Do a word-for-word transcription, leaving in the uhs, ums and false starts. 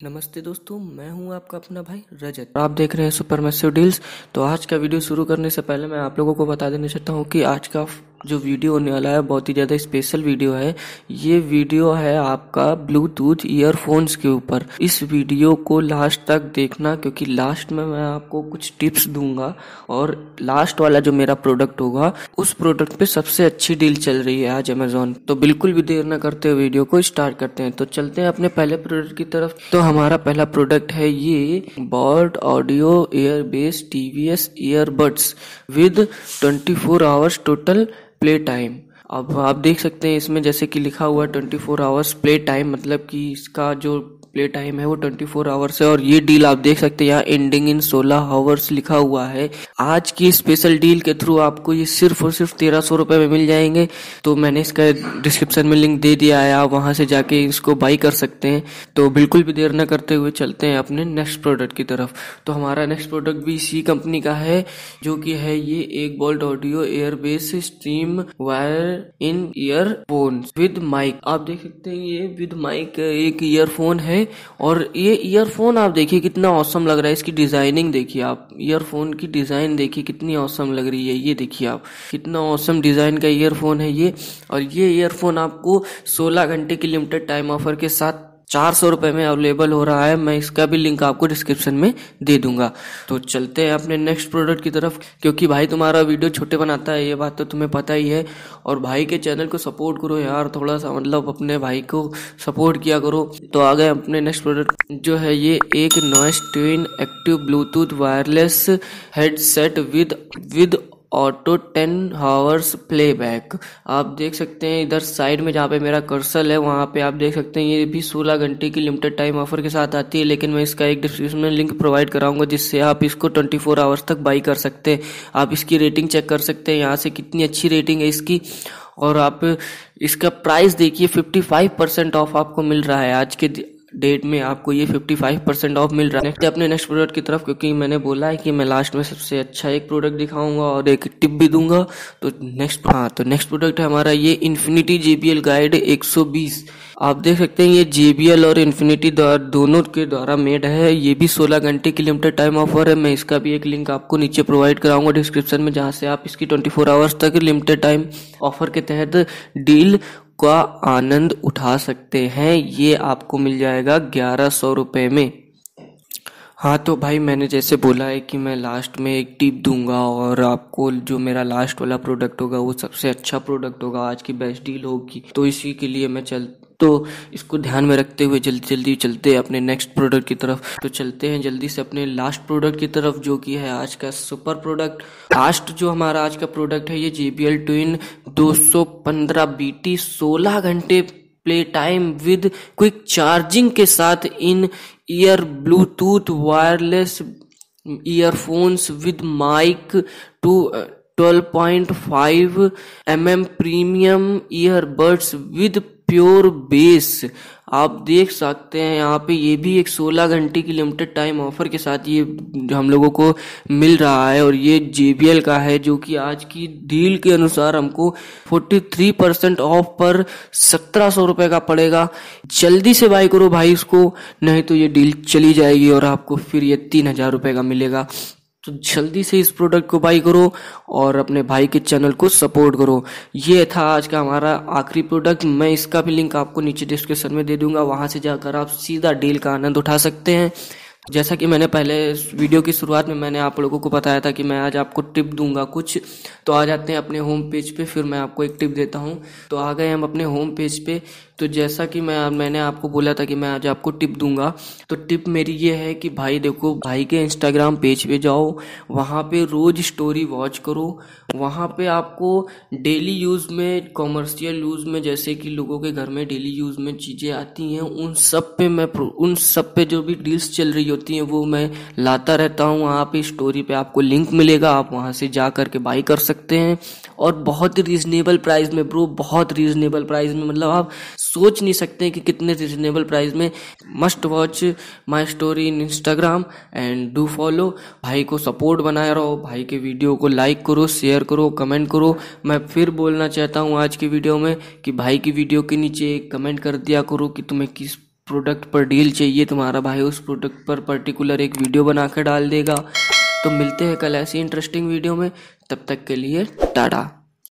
नमस्ते दोस्तों, मैं हूं आपका अपना भाई रजत। आप देख रहे हैं सुपर मैसिव डील्स। तो आज का वीडियो शुरू करने से पहले मैं आप लोगों को बता देना चाहता हूं कि आज का जो वीडियो होने वाला है बहुत ही ज़्यादा स्पेशल वीडियो है। ये वीडियो है आपका ब्लूटूथ ईयरफोन्स के ऊपर। इस वीडियो को लास्ट तक देखना, क्योंकि लास्ट में मैं आपको कुछ टिप्स दूंगा और लास्ट वाला जो मेरा प्रोडक्ट होगा उस प्रोडक्ट पे सबसे अच्छी डील चल रही है आज अमेजोन। तो बिल्कुल भी देर न करते हुए वीडियो को स्टार्ट करते हैं। तो चलते हैं अपने पहले प्रोडक्ट की तरफ। तो हमारा पहला प्रोडक्ट है ये boAt audio airbass TVS earbuds with twenty four hours total play time. अब आप देख सकते हैं इसमें जैसे कि लिखा हुआ है twenty four hours play time, मतलब कि इसका जो प्ले टाइम है वो ट्वेंटी फोर आवर्स है। और ये डील आप देख सकते हैं यहाँ एंडिंग इन सोलह आवर्स लिखा हुआ है। आज की स्पेशल डील के थ्रू आपको ये सिर्फ और सिर्फ तेरह सौ रुपए में मिल जाएंगे। तो मैंने इसका डिस्क्रिप्शन में लिंक दे दिया है, आप वहां से जाके इसको बाई कर सकते हैं। तो बिल्कुल भी देर न करते हुए चलते हैं अपने नेक्स्ट प्रोडक्ट की तरफ। तो हमारा नेक्स्ट प्रोडक्ट भी इसी कंपनी का है, जो कि है ये एक Boult audio airbass stream wire in earphone with mic. आप देख सकते हैं ये विद माइक एक ईयरफोन है। और ये ईयरफोन आप देखिए कितना औसम लग रहा है। इसकी डिजाइनिंग देखिए, आप ईयरफोन की डिजाइन देखिए कितनी औसम लग रही है। ये देखिए आप कितना औसम डिजाइन का ईयरफोन है ये। और ये ईयरफोन आपको सोलह घंटे की लिमिटेड टाइम ऑफर के साथ चार सौ रुपए में अवेलेबल हो रहा है। मैं इसका भी लिंक आपको डिस्क्रिप्शन में दे दूंगा। तो चलते हैं अपने नेक्स्ट प्रोडक्ट की तरफ, क्योंकि भाई तुम्हारा वीडियो छोटे बनाता है, ये बात तो तुम्हें पता ही है। और भाई के चैनल को सपोर्ट करो यार, थोड़ा सा मतलब अपने भाई को सपोर्ट किया करो। तो आ गए अपने नेक्स्ट प्रोडक्ट, जो है ये एक Noise twin active bluetooth wireless headset with with auto ten hours playback. आप देख सकते हैं इधर साइड में जहाँ पे मेरा कर्सर है वहाँ पे आप देख सकते हैं ये भी सोलह घंटे की लिमिटेड टाइम ऑफर के साथ आती है। लेकिन मैं इसका एक डिस्क्रिप्शन में लिंक प्रोवाइड कराऊंगा जिससे आप इसको ट्वेंटी फोर आवर्स तक बाई कर सकते हैं। आप इसकी रेटिंग चेक कर सकते हैं यहाँ से कितनी अच्छी रेटिंग है इसकी। और आप इसका प्राइस देखिए, फिफ्टी फाइव परसेंट ऑफ आपको मिल रहा है आज के डेट में। आपको ये फिफ्टी फाइव परसेंट ऑफ मिल रहा है। नेक्स्ट अपने नेक्स्ट प्रोडक्ट की तरफ, क्योंकि मैंने बोला है कि मैं लास्ट में सबसे अच्छा एक प्रोडक्ट दिखाऊंगा और एक टिप भी दूंगा। तो नेक्स्ट हाँ तो नेक्स्ट प्रोडक्ट है हमारा ये इन्फिनिटी जेबीएल गाइड एक सौ बीस। आप देख सकते हैं ये जेबीएल और इन्फिनिटी दोनों के द्वारा मेड है। ये भी सोलह घंटे की लिमिटेड टाइम ऑफर है। मैं इसका भी एक लिंक आपको नीचे प्रोवाइड कराऊंगा डिस्क्रिप्शन में, जहां से आप इसकी ट्वेंटी फोर आवर्स तक लिमिटेड टाइम ऑफर के तहत डील का आनंद उठा सकते हैं। ये आपको मिल जाएगा ग्यारह सौ रुपए में। हाँ तो भाई मैंने जैसे बोला है कि मैं लास्ट में एक टिप दूंगा और आपको जो मेरा लास्ट वाला प्रोडक्ट होगा वो सबसे अच्छा प्रोडक्ट होगा, आज की बेस्ट डील होगी। तो इसी के लिए मैं चल तो इसको ध्यान में रखते हुए जल्दी जल्दी चलते हैं अपने नेक्स्ट प्रोडक्ट की तरफ। तो चलते हैं जल्दी से अपने लास्ट प्रोडक्ट की तरफ, जो कि है आज का सुपर प्रोडक्ट। लास्ट जो हमारा आज का प्रोडक्ट है ये जेबीएल ट्विन दो सौ पंद्रह बीटी सोलह घंटे play time with quick charging के साथ in ear bluetooth wireless earphones with mic to twelve point five M M premium earbuds with pure bass. आप देख सकते हैं यहाँ पे ये भी एक सोलह घंटे की लिमिटेड टाइम ऑफर के साथ ये हम लोगों को मिल रहा है। और ये जेबीएल का है, जो कि आज की डील के अनुसार हमको तैंतालीस परसेंट ऑफ पर सत्रह सौ रुपए का पड़ेगा। जल्दी से बाय करो भाई इसको, नहीं तो ये डील चली जाएगी और आपको फिर ये तीन हजार रुपए का मिलेगा। तो जल्दी से इस प्रोडक्ट को बाई करो और अपने भाई के चैनल को सपोर्ट करो। ये था आज का हमारा आखिरी प्रोडक्ट। मैं इसका भी लिंक आपको नीचे डिस्क्रिप्शन में दे दूंगा, वहां से जाकर आप सीधा डील का आनंद उठा सकते हैं। जैसा कि मैंने पहले वीडियो की शुरुआत में मैंने आप लोगों को बताया था कि मैं आज आपको टिप दूंगा कुछ। तो आ जाते हैं अपने होम पेज पे, फिर मैं आपको एक टिप देता हूं। तो आ गए हम अपने होम पेज पे। तो जैसा कि मैं मैंने आपको बोला था कि मैं आज आपको टिप दूंगा, तो टिप मेरी ये है कि भाई देखो, भाई के इंस्टाग्राम पेज पे जाओ, वहाँ पे रोज स्टोरी वॉच करो। वहाँ पे आपको डेली यूज में, कॉमर्शियल यूज में, जैसे कि लोगों के घर में डेली यूज में चीजें आती हैं, उन सब पे मैं उन सब पे जो भी डील्स चल रही होती हैं वो मैं लाता रहता हूँ। वहाँ पे स्टोरी पे आपको लिंक मिलेगा, आप वहाँ से जा करके बाई कर सकते हैं। और बहुत ही रीजनेबल प्राइस में ब्रो, बहुत रीजनेबल प्राइस में, मतलब आप सोच नहीं सकते कि कितने रीजनेबल प्राइस में। Must watch my story in Instagram and do follow. भाई को सपोर्ट बनाए रहो, भाई के वीडियो को लाइक करो, शेयर करो, कमेंट करो। मैं फिर बोलना चाहता हूँ आज की वीडियो में कि भाई की वीडियो के नीचे एक कमेंट कर दिया करो कि तुम्हें किस प्रोडक्ट पर डील चाहिए तुम्हारा भाई उस प्रोडक्ट पर पर्टिकुलर एक वीडियो बना कर डाल देगा। तो मिलते हैं कल ऐसी इंटरेस्टिंग वीडियो में, तब तक के लिए टाटा।